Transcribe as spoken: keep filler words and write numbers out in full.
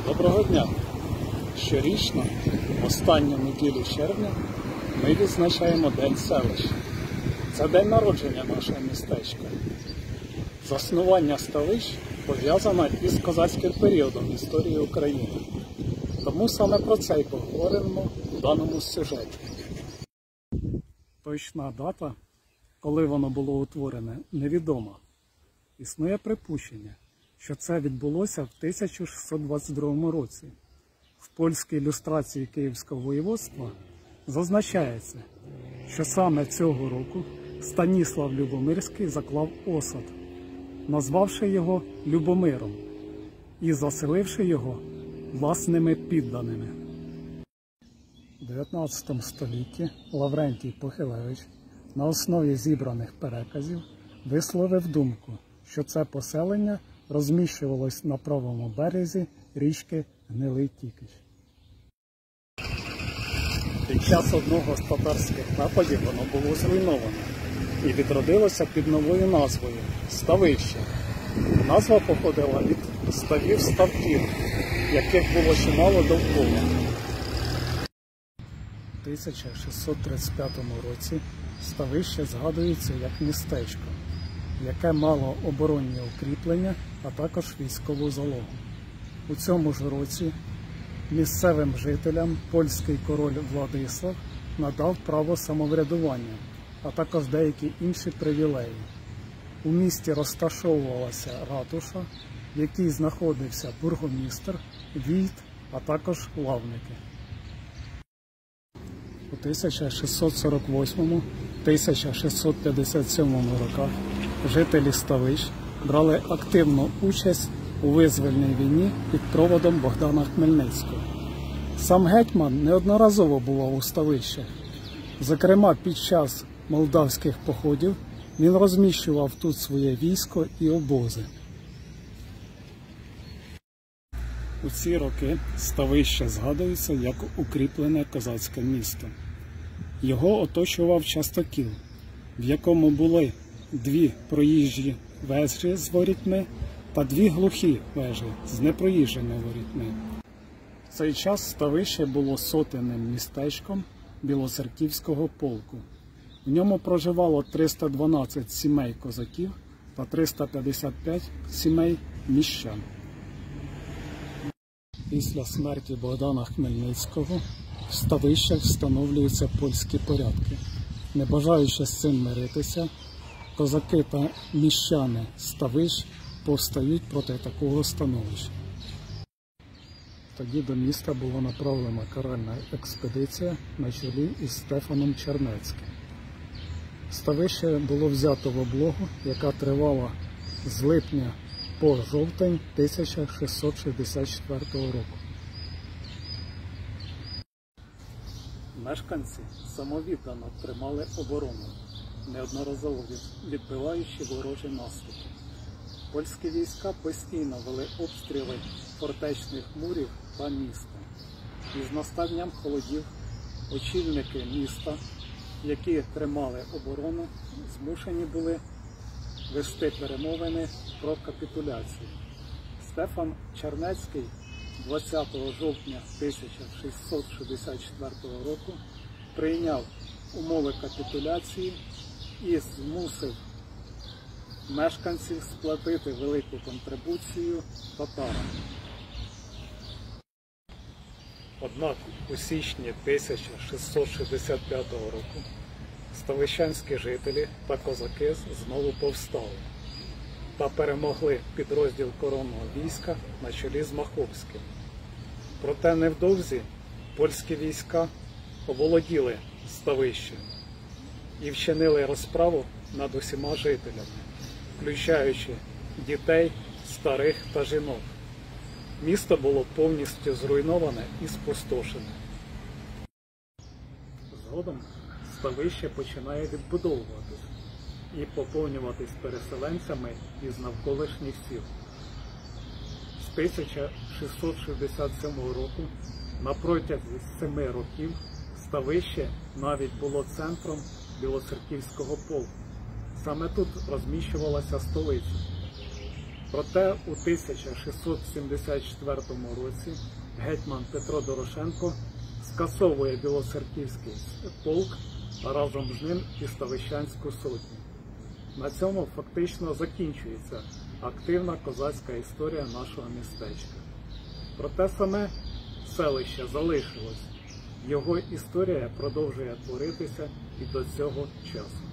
Доброго дня! Щорічно, в останню неділю червня, ми відзначаємо День селищ. Це день народження нашого містечка. Заснування селищ пов'язано із козацьким періодом історії України. Тому саме про це й поговоримо в даному сюжеті. Точна дата, коли воно було утворене, невідома. Існує припущення, що це відбулося в тисяча шістсот двадцять другому році. В польській ілюстрації Київського воєводства зазначається, що саме цього року Станіслав Любомирський заклав осад, назвавши його Любомиром і заселивши його власними підданими. У дев'ятнадцятому столітті Лаврентій Похилевич на основі зібраних переказів висловив думку, що це поселення розміщувалось на правому березі річки Гнилий Тікич. Під час одного з татарських нападів воно було зруйноване і відродилося під новою назвою – Ставище. Назва походила від ставів-ставків, яких було чимало довкола. У тисяча шістсот тридцять п'ятому році Ставище згадується як містечко, яке мало оборонні укріплення, а також військову залогу. У цьому ж році місцевим жителям польський король Владислав надав право самоврядування, а також деякі інші привілеї. У місті розташовувалася ратуша, в якій знаходився бургомістр, війт, а також лавники. У тисяча шістсот сорок восьмому - тисяча шістсот п'ятдесят сьомому роках жителі Ставищ брали активну участь у визвольній війні під проводом Богдана Хмельницького. Сам гетьман неодноразово бував у Ставищах. Зокрема, під час молдавських походів він розміщував тут своє військо і обози. У ці роки Ставище згадується як укріплене козацьке місто. Його оточував частокіл, в якому були дві проїжджі вежі з ворітьми та дві глухі вежі з непроїжджими ворітьми. В цей час Ставище було сотенним містечком Білоцерківського полку. В ньому проживало триста дванадцять сімей козаків та триста п'ятдесят п'ять сімей міщан. Після смерті Богдана Хмельницького в Ставищах встановлюються польські порядки. Не бажаючи з цим миритися, козаки та міщани Ставищ повстають проти такого становища. Тоді до міста була направлена каральна експедиція на чолі із Стефаном Чернецьким. Ставище було взято в облогу, яка тривала з липня по жовтень тисяча шістсот шістдесят четвертого року. Мешканці самовіддано тримали оборону, неодноразово відбиваючи ворожі наступи. Польські війська постійно вели обстріли фортечних мурів та міста. Із настанням холодів очільники міста, які тримали оборону, змушені були вести перемовини про капітуляцію. Стефан Чернецький двадцятого жовтня тисяча шістсот шістдесят четвертого року прийняв умови капітуляції і змусив мешканців сплатити велику контрибуцію татарам. Однак у січні тисяча шістсот шістдесят п'ятого року ставищанські жителі та козаки знову повстали та перемогли підрозділ коронного війська на чолі з Маховським. Проте невдовзі польські війська оволоділи Ставищем і вчинили розправу над усіма жителями, включаючи дітей, старих та жінок. Місто було повністю зруйноване і спустошене. Згодом Ставище починає відбудовуватись і поповнюватись переселенцями із навколишніх сіл. З тисяча шістсот шістдесят сьомого року на протязі семи років Ставище навіть було центром Білоцерківського полку. Саме тут розміщувалася столиця. Проте у тисяча шістсот сімдесят четвертому році гетьман Петро Дорошенко скасовує Білоцерківський полк, а разом з ним і Ставищенську сотню. На цьому фактично закінчується активна козацька історія нашого містечка. Проте саме селище залишилось. Його історія продовжує творитися і до цього часу.